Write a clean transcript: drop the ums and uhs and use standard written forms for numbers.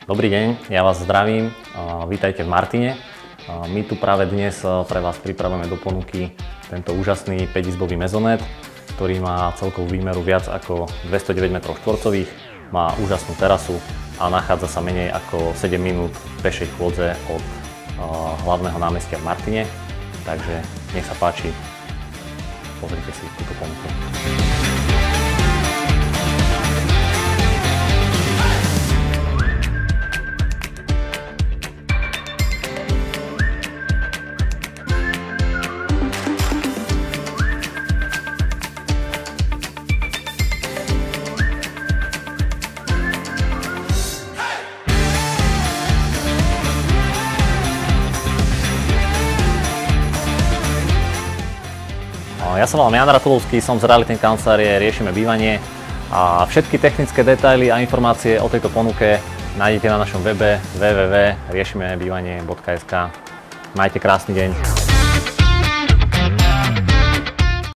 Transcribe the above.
Dobrý deň, ja vás zdravím, vítajte v Martine. My tu práve dnes pre vás pripravujeme do ponuky tento úžasný 5-izbový mezonét, ktorý má celkovú výmeru viac ako 209 m2, má úžasnú terasu a nachádza sa menej ako 7 minút pešej chôdze od hlavného námestia v Martine. Takže nech sa páči, pozrite si túto ponuku. Ja sa volám Jan Ratulovský, som z realitnej kancelárie Riešime bývanie a všetky technické detaily a informácie o tejto ponuke nájdete na našom webe www.riešimebývanie.sk. Majte krásny deň.